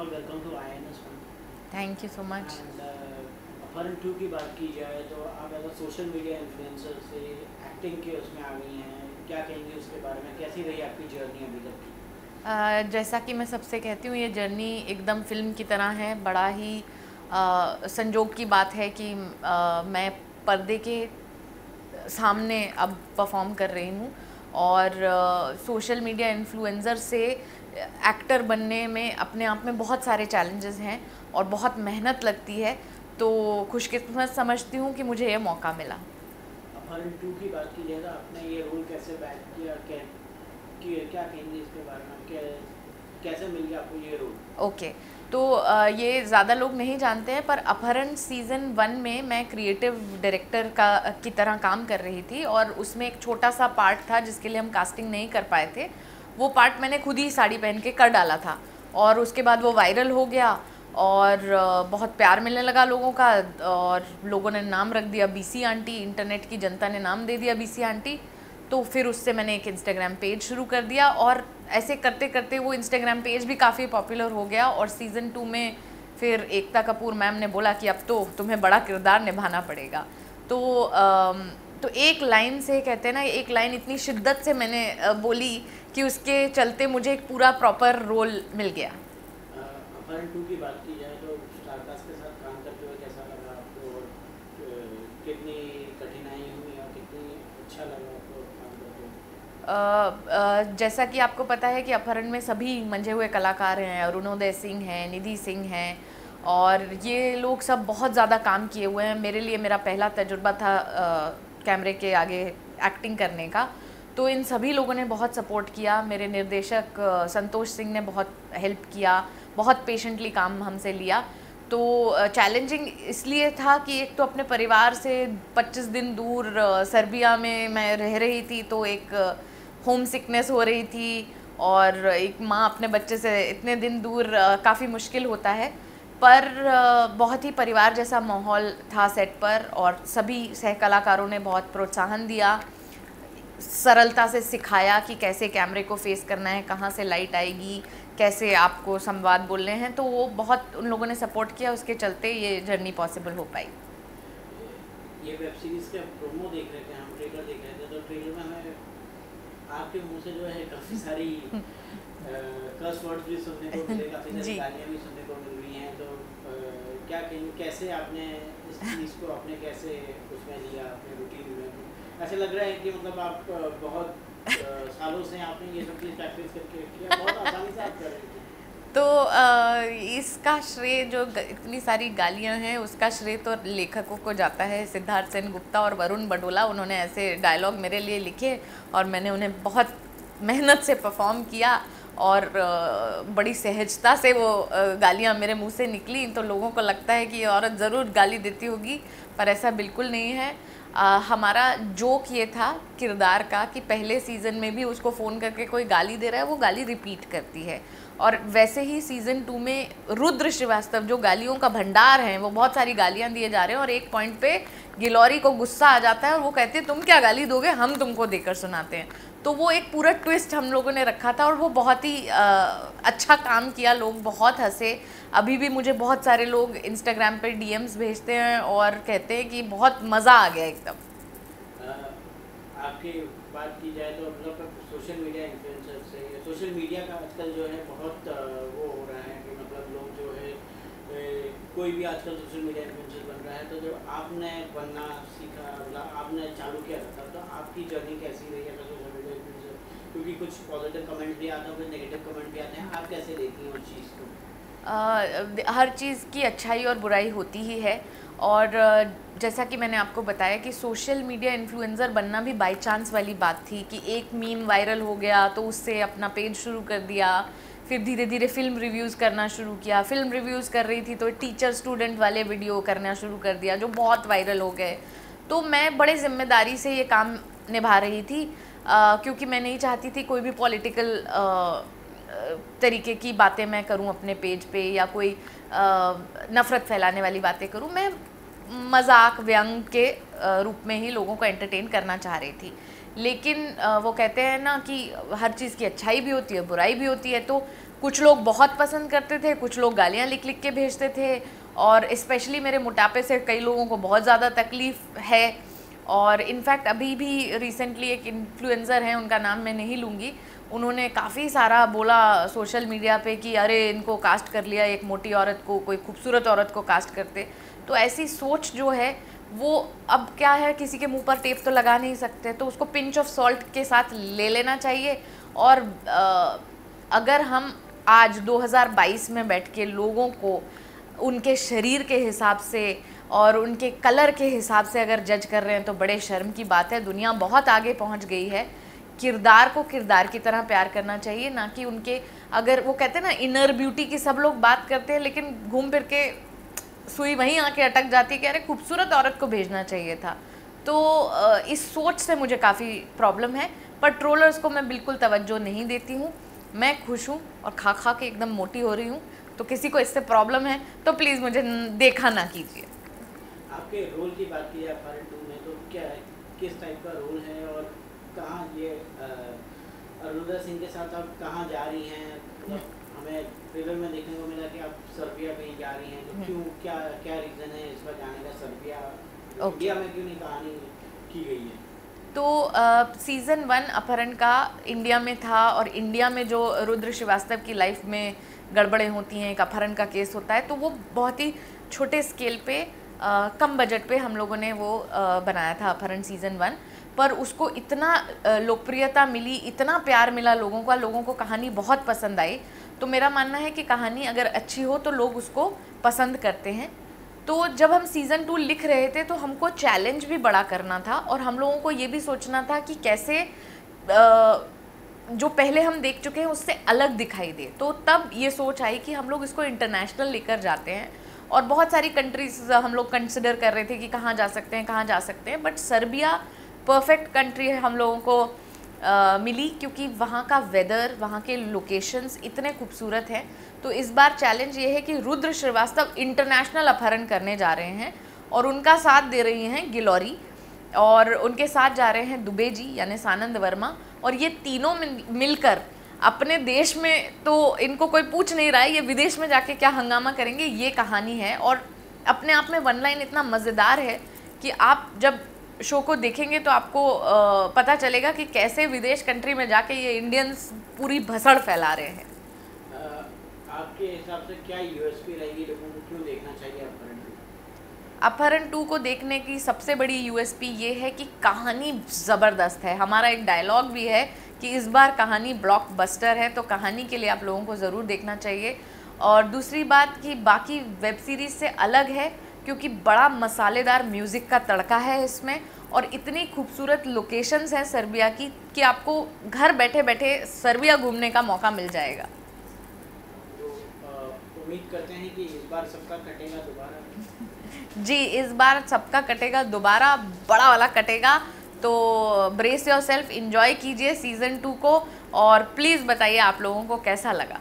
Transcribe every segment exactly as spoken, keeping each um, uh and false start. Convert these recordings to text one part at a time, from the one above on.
all, welcome to I N S One. Thank you so much. And Apharan two की बात की जाए तो आप as a social media influencer से एक्टिंग के उसमें आ गई हैं, क्या कहेंगे उसके बारे में, कैसी रही आपकी जर्नी अभी तक की? uh, जैसा कि मैं सबसे कहती हूँ, ये जर्नी एकदम फिल्म की तरह है। बड़ा ही uh, संजोग की बात है कि uh, मैं पर्दे के सामने अब परफॉर्म कर रही हूँ और सोशल मीडिया इन्फ्लुएंसर से एक्टर बनने में अपने आप में बहुत सारे चैलेंजेस हैं और बहुत मेहनत लगती है। तो खुशकिस्मत समझती हूँ कि मुझे ये मौका मिला। अपहरण टू की बात की जाए तो आपने ये रोल कैसे बैक किया, क्या कि, क्या कहेंगे इसके बारे में, क्या कैसे मिल गया आपको ये रोल? Okay okay. तो uh, ये ज़्यादा लोग नहीं जानते हैं, पर अपहरण सीज़न वन में मैं क्रिएटिव डायरेक्टर का की तरह काम कर रही थी और उसमें एक छोटा सा पार्ट था जिसके लिए हम कास्टिंग नहीं कर पाए थे। वो पार्ट मैंने खुद ही साड़ी पहन के कर डाला था और उसके बाद वो वायरल हो गया और uh, बहुत प्यार मिलने लगा लोगों का और लोगों ने नाम रख दिया बीसी आंटी। इंटरनेट की जनता ने नाम दे दिया बीसी आंटी। तो फिर उससे मैंने एक इंस्टाग्राम पेज शुरू कर दिया और ऐसे करते करते वो इंस्टाग्राम पेज भी काफ़ी पॉपुलर हो गया। और सीज़न टू में फिर एकता कपूर मैम ने बोला कि अब तो तुम्हें बड़ा किरदार निभाना पड़ेगा। तो तो एक लाइन से कहते हैं ना, एक लाइन इतनी शिद्दत से मैंने बोली कि उसके चलते मुझे एक पूरा प्रॉपर रोल मिल गया। अपहरण टू की बात की जाए तो स्टारकास्ट के साथ काम करते हुए कैसा लगा आपको और कितनी कठिनाई हुई और कितनी अच्छा लगा आपको काम करते हुए? Uh, uh, जैसा कि आपको पता है कि अपहरण में सभी मंझे हुए कलाकार हैं। अरुणोदय सिंह हैं, निधि सिंह हैं और ये लोग सब बहुत ज़्यादा काम किए हुए हैं। मेरे लिए मेरा पहला तजुर्बा था uh, कैमरे के आगे एक्टिंग करने का। तो इन सभी लोगों ने बहुत सपोर्ट किया। मेरे निर्देशक uh, संतोष सिंह ने बहुत हेल्प किया, बहुत पेशेंटली काम हमसे लिया। तो चैलेंजिंग uh, इसलिए था कि एक तो अपने परिवार से पच्चीस दिन दूर uh, सर्बिया में मैं रह रही थी, तो एक होम uh, सिकनेस हो रही थी और एक माँ अपने बच्चे से इतने दिन दूर uh, काफ़ी मुश्किल होता है। पर uh, बहुत ही परिवार जैसा माहौल था सेट पर और सभी सह कलाकारों ने बहुत प्रोत्साहन दिया, सरलता से सिखाया कि कैसे कैमरे को फेस करना है, कहाँ से लाइट आएगी, कैसे आपको संवाद बोलने हैं। तो वो बहुत उन लोगों ने सपोर्ट किया, उसके चलते ये जर्नी पॉसिबल हो पाई। ये वेब सीरीज़ का प्रोमो देख रहे थे, हम ट्रेलर देख रहे थे, तो ट्रेलर में हमें आपके मुंह से जो है काफ़ी सारी कर्स वर्ड्स भी सुनने को मिले, काफ़ी सारी गालियाँ भी सुनने को मिल रही हैं। तो आ, क्या कहेंगे, कैसे आपने इस चीज़ को अपने कैसे उसमें लिया अपने रूटीन में? ऐसे लग रहा है कि मतलब आप बहुत सालों से आपने ये सब चीज़ प्रैक्टिस करके रखी है, बहुत आसानी से आप कर रहे थे। तो आ, इसका श्रेय, जो इतनी सारी गालियां हैं उसका श्रेय तो लेखकों को जाता है। सिद्धार्थ सेन गुप्ता और वरुण बडोला, उन्होंने ऐसे डायलॉग मेरे लिए लिखे और मैंने उन्हें बहुत मेहनत से परफॉर्म किया और बड़ी सहजता से वो गालियां मेरे मुंह से निकली। तो लोगों को लगता है कि ये औरत ज़रूर गाली देती होगी, पर ऐसा बिल्कुल नहीं है। आ, हमारा जोक ये था किरदार का कि पहले सीज़न में भी उसको फ़ोन करके कोई गाली दे रहा है, वो गाली रिपीट करती है। और वैसे ही सीज़न टू में रुद्र श्रीवास्तव जो गालियों का भंडार हैं, वो बहुत सारी गालियां दिए जा रहे हैं और एक पॉइंट पे गिलौरी को गुस्सा आ जाता है और वो कहते हैं तुम क्या गाली दोगे, हम तुमको देकर सुनाते हैं। तो वो एक पूरा ट्विस्ट हम लोगों ने रखा था और वो बहुत ही आ, अच्छा काम किया। लोग बहुत हंसे। अभी भी मुझे बहुत सारे लोग इंस्टाग्राम पर डीएम्स भेजते हैं और कहते हैं कि बहुत मज़ा आ गया एकदम। आपकी बात की जाए तो मतलब सोशल मीडिया इन्फ्लुएंसर से, सोशल मीडिया का आजकल जो है बहुत वो हो रहा है कि मतलब लोग जो है कोई भी आजकल सोशल मीडिया इन्फ्लुएंसर बन रहा है। तो जब आपने बनना सीखा, मतलब आपने चालू किया था, तो आपकी जर्नी कैसी रही है सोशल मीडिया इन्फ्लुएंसर? क्योंकि कुछ पॉजिटिव कमेंट भी आता है, कुछ नेगेटिव कमेंट भी आते हैं, आप कैसे देखती हैं उस चीज़ को? Uh, हर चीज़ की अच्छाई और बुराई होती ही है और uh, जैसा कि मैंने आपको बताया कि सोशल मीडिया इन्फ्लुएंसर बनना भी बाय चांस वाली बात थी कि एक मीम वायरल हो गया तो उससे अपना पेज शुरू कर दिया। फिर धीरे धीरे फिल्म रिव्यूज़ करना शुरू किया। फिल्म रिव्यूज़ कर रही थी तो टीचर स्टूडेंट वाले वीडियो करना शुरू कर दिया जो बहुत वायरल हो गए। तो मैं बड़े जिम्मेदारी से ये काम निभा रही थी uh, क्योंकि मैं नहीं चाहती थी कोई भी पॉलिटिकल uh, तरीके की बातें मैं करूं अपने पेज पे या कोई नफ़रत फैलाने वाली बातें करूं। मैं मजाक व्यंग के रूप में ही लोगों को एंटरटेन करना चाह रही थी। लेकिन वो कहते हैं ना कि हर चीज़ की अच्छाई भी होती है, बुराई भी होती है। तो कुछ लोग बहुत पसंद करते थे, कुछ लोग गालियाँ लिख लिख के भेजते थे, और स्पेशली मेरे मोटापे से कई लोगों को बहुत ज़्यादा तकलीफ़ है। और इनफैक्ट अभी भी रिसेंटली एक इन्फ्लुएंसर हैं, उनका नाम मैं नहीं लूँगी, उन्होंने काफ़ी सारा बोला सोशल मीडिया पे कि अरे इनको कास्ट कर लिया, एक मोटी औरत को कोई खूबसूरत औरत को कास्ट करते। तो ऐसी सोच जो है वो अब क्या है, किसी के मुंह पर टेप तो लगा नहीं सकते, तो उसको पिंच ऑफ सॉल्ट के साथ ले लेना चाहिए। और आ, अगर हम आज दो हज़ार बाईस में बैठ के लोगों को उनके शरीर के हिसाब से और उनके कलर के हिसाब से अगर जज कर रहे हैं तो बड़े शर्म की बात है। दुनिया बहुत आगे पहुंच गई है, किरदार को किरदार की तरह प्यार करना चाहिए, ना कि उनके, अगर वो कहते हैं ना इनर ब्यूटी की सब लोग बात करते हैं, लेकिन घूम फिर के सुई वहीं आके अटक जाती है कि अरे खूबसूरत औरत को भेजना चाहिए था। तो इस सोच से मुझे काफ़ी प्रॉब्लम है, पर ट्रोलर्स को मैं बिल्कुल तवज्जो नहीं देती हूँ। मैं खुश हूँ और खा खा के एकदम मोटी हो रही हूँ, तो किसी को इससे प्रॉब्लम है तो प्लीज़ मुझे देखा ना कीजिए। आपके रोल की बात की जाए अपहरण टू में, तो क्या किस टाइप का रोल है और कहाँ ये अरुणोदय सिंह के साथ आप कहाँ जा रही हैं? मतलब हमें ट्रेलर में देखने को मिला कि आप सर्बिया भी जा रही हैं, तो क्यों, क्या क्या रीज़न है इस बार जाने का सर्बिया? इंडिया में क्यों नहीं कहानी की गई है? तो सीज़न वन अपहरण का इंडिया में था, और इंडिया में जो रुद्र श्रीवास्तव की लाइफ में गड़बड़ें होती हैं, एक अपहरण का केस होता है, तो वो बहुत ही छोटे स्केल पे आ, कम बजट पे हम लोगों ने वो आ, बनाया था अपहरण सीज़न वन। पर उसको इतना लोकप्रियता मिली, इतना प्यार मिला लोगों का, लोगों को कहानी बहुत पसंद आई। तो मेरा मानना है कि कहानी अगर अच्छी हो तो लोग उसको पसंद करते हैं। तो जब हम सीज़न टू लिख रहे थे तो हमको चैलेंज भी बड़ा करना था, और हम लोगों को ये भी सोचना था कि कैसे आ, जो पहले हम देख चुके हैं उससे अलग दिखाई दे। तो तब ये सोच आई कि हम लोग इसको इंटरनेशनल लेकर जाते हैं, और बहुत सारी कंट्रीज हम लोग कंसिडर कर रहे थे कि कहाँ जा सकते हैं कहाँ जा सकते हैं, बट सर्बिया परफेक्ट कंट्री है हम लोगों को आ, मिली, क्योंकि वहाँ का वेदर, वहाँ के लोकेशंस इतने खूबसूरत हैं। तो इस बार चैलेंज ये है कि रुद्र श्रीवास्तव इंटरनेशनल अपहरण करने जा रहे हैं, और उनका साथ दे रही हैं गिलौरी, और उनके साथ जा रहे हैं दुबे जी यानी सानंद वर्मा, और ये तीनों मिलकर अपने देश में तो इनको कोई पूछ नहीं रहा है, ये विदेश में जाके क्या हंगामा करेंगे, ये कहानी है। और अपने आप में वन लाइन इतना मज़ेदार है कि आप जब शो को देखेंगे तो आपको आ, पता चलेगा कि कैसे विदेश कंट्री में जाके ये इंडियंस पूरी भसड़ फैला रहे हैं। आपके हिसाब से क्या यूएसपी रहेगी, लोगों को क्यों देखना चाहिए अपहरण टू? अपहरण टू को देखने की सबसे बड़ी यूएसपी ये है कि कहानी ज़बरदस्त है। हमारा एक डायलॉग भी है कि इस बार कहानी ब्लॉकबस्टर है, तो कहानी के लिए आप लोगों को ज़रूर देखना चाहिए। और दूसरी बात कि बाकी वेब सीरीज़ से अलग है, क्योंकि बड़ा मसालेदार म्यूज़िक का तड़का है इसमें, और इतनी खूबसूरत लोकेशंस हैं सर्बिया की कि आपको घर बैठे बैठे सर्बिया घूमने का मौका मिल जाएगा। तो उम्मीद करते हैं कि इस बार सबका कटेगा दोबारा। जी, इस बार सबका कटेगा दोबारा, बड़ा वाला कटेगा। तो ब्रेस योर सेल्फ, इन्जॉय कीजिए सीज़न टू को, और प्लीज़ बताइए आप लोगों को कैसा लगा।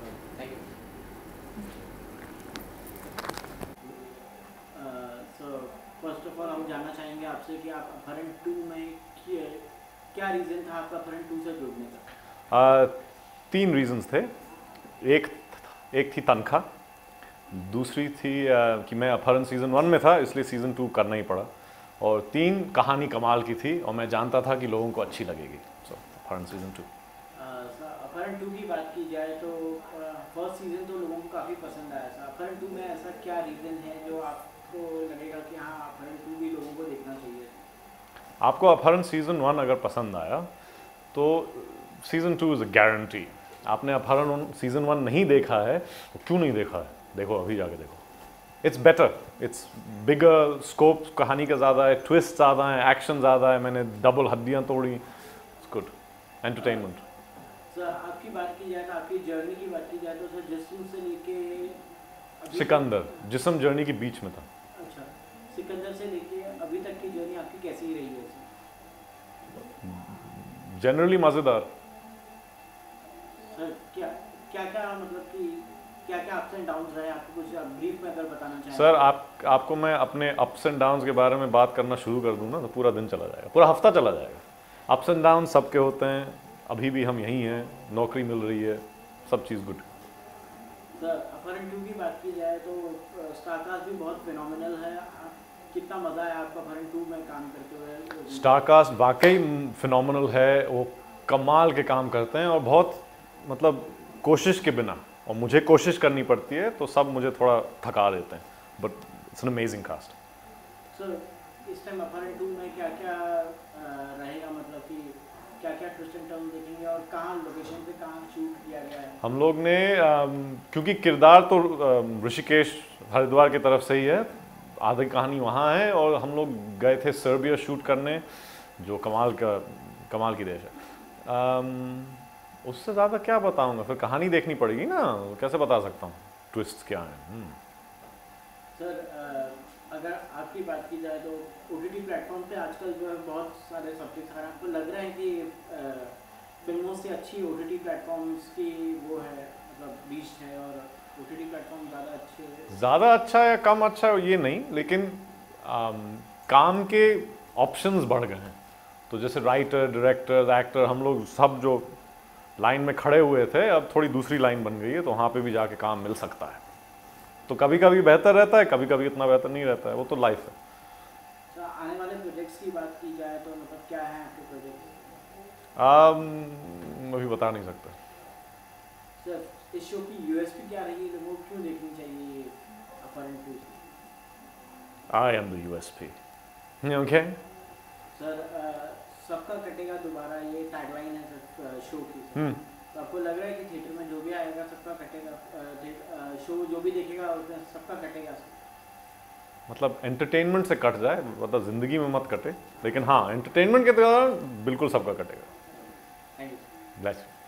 फर्स्ट ऑफ ऑल हम जानना चाहेंगे आपसे कि आप अपहरण टू में क्या, क्या रीज़न था आपका अपहरण टू से जुड़ने का? uh, तीन रीजंस थे। एक एक थी तनख्वाह, दूसरी थी uh, कि मैं अपहरण सीज़न वन में था इसलिए सीज़न टू करना ही पड़ा, और तीन कहानी कमाल की थी और मैं जानता था कि लोगों को अच्छी लगेगी। सो अपहरण सीज़न टू। अपहरण टू की बात की जाए तो फर्स्ट सीज़न तो लोगों को काफ़ी पसंद आया था। अपहरण टू में ऐसा क्या रीज़न है जो आपको लगेगा कि हाँ अपहरण टू भी लोगों को देखना चाहिए? आपको अपहरण सीज़न वन अगर पसंद आया तो season two is a guarantee. आपने अपहरण सीज़न वन नहीं देखा है तो क्यों नहीं देखा है, देखो अभी जाके देखो। It's better, it's bigger scope, कहानी का ज़्यादा है, ट्विस्ट ज़्यादा है, एक्शन ज़्यादा है, मैंने डबल हड्डियाँ तोड़ी। It's good entertainment. सर आपकी बात की जाए तो आपकी जर्नी की बात की जाए तो सर जिस्म से लेके सिकंदर, जिस्म जर्नी के बीच में था। अच्छा, सिकंदर से लेके अभी तक की जर्नी आपकी कैसी रही है? जनरली मज़ेदार। सर क्या क्या क्या मतलब कि क्या क्या अप्स एंड डाउन्स रहे, आपको कुछ ब्रीफ में अगर बताना चाहें? सर आप आपको मैं अपने अप्स एंड डाउन्स के बारे में बात करना शुरू कर दूँ ना तो पूरा दिन चला जाएगा, पूरा हफ्ता चला जाएगा। अप्स एंड डाउन सबके होते हैं, अभी भी हम यहीं हैं, नौकरी मिल रही है, सब चीज़ गुड। सर अपहरण टू की बात की जाए तो स्टारकास्ट भी बहुत फिनोमिनल है, कितना मज़ा है आपको अपहरण टू में काम करते हुए? स्टारकास्ट वाकई फिनोमिनल है, वो कमाल के काम करते हैं और बहुत मतलब कोशिश के बिना, और मुझे कोशिश करनी पड़ती है तो सब मुझे थोड़ा थका देते हैं, but it's an amazing cast. Sir इस टाइम अपहरण टू में क्या क्या रहेगा, मतलब कि क्या क्या ट्विस्ट एंड टर्न देखेंगे और कहाँ लोकेशन पे कहाँ शूट किया गया है? हम लोग ने क्योंकि किरदार तो ऋषिकेश हरिद्वार की तरफ से ही है, आधी कहानी वहाँ है, और हम लोग गए थे सर्बिया शूट करने, जो कमाल का कमाल की देश है। um, उससे ज़्यादा क्या बताऊँगा, फिर कहानी देखनी पड़ेगी ना, कैसे बता सकता हूँ ट्विस्ट क्या है। सर अगर आपकी बात की जाए तो ओटीटी प्लेटफॉर्म पे आजकल जो है बहुत सारे सब्जेक्ट आ रहे हैं, आपको लग रहा है कि फिल्मों से अच्छी ओटीटी प्लेटफॉर्म्स की वो है, मतलब रीच है, और ओटीटी प्लेटफॉर्म ज़्यादा अच्छे है? ज़्यादा अच्छा या कम अच्छा है ये नहीं, लेकिन आम, काम के ऑप्शंस बढ़ गए हैं। तो जैसे राइटर, डायरेक्टर, एक्टर, हम लोग सब जो लाइन में खड़े हुए थे, अब थोड़ी दूसरी लाइन बन गई है, तो वहाँ पे भी जाके काम मिल सकता है। तो कभी कभी बेहतर रहता है, कभी कभी इतना बेहतर नहीं रहता है, वो तो लाइफ है। तो आने वाले प्रोजेक्ट्स की बात की जाए तो मतलब क्या है आपके प्रोजेक्ट? अभी बता नहीं सकता। सर इस शो की यूएसपी क्या रही, लोगों क्यों देखनी चाहिए Apharan two? I am the USP. Okay sir सबका कटेगा दोबारा, ये टैगलाइन है सर शो की। हम्म तो आपको लग रहा है कि थिएटर में जो भी आएगा सबका कटेगा, शो जो भी देखेगा उसमें सबका कटेगा? मतलब एंटरटेनमेंट से कट जाए, मतलब ज़िंदगी में मत कटे, लेकिन हाँ एंटरटेनमेंट के दौरान बिल्कुल सबका कटेगा। Thank you. Bless you.